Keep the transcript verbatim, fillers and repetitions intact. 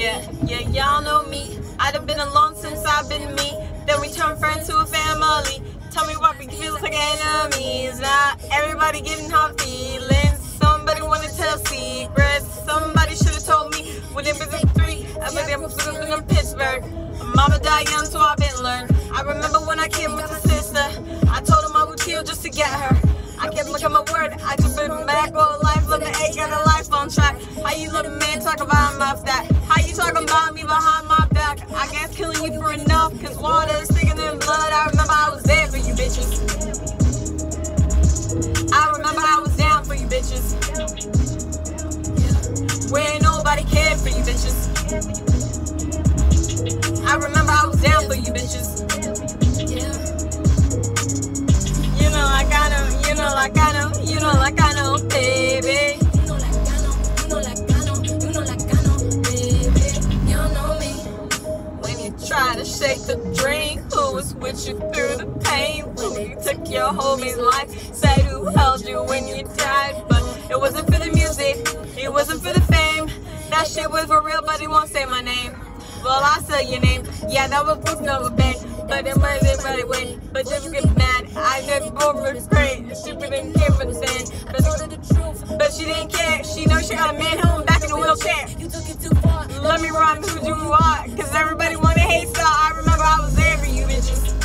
Yeah, yeah, y'all know me. I'd have been alone since I've been me. Then we turn friends to a family. Tell me why we feel like enemies. Now everybody getting hot feelings. Somebody wanna tell secrets. Somebody should have told me when it was three. I bet I'm living in Pittsburgh. Mama died young, so I've been learned. I remember when I came with the sister. I told him I would kill just to get her. I kept looking my word. I took it back all life, living eight, got a life on track. How you little man talk about my that? How you talking about me behind my back? I guess killing you for enough, cause water is thicker than blood. I remember I was there for you bitches. I remember I was down for you bitches. Where nobody cared for you bitches. I remember I was down for you bitches. You know like I know, you know like I know, you know like I know, baby. You know like I know, you know like I know, you know like I know, baby. You know me. When you try to shake the drink, who was with you through the pain? When you took your homie's life, said who held you when you died. But it wasn't for the music, it wasn't for the fame. That shit was for real, but he won't say my name. Well, I say your name. Yeah, that was Bruce Nova Bay. But it wasn't right away. But just get mad. I just was great. She didn't care for the sand. But, but she didn't care. She knows she got a man home back in a wheelchair. You took it too far. Let me run who you are. Cause everybody wanna hate, so I remember I was there for you bitches.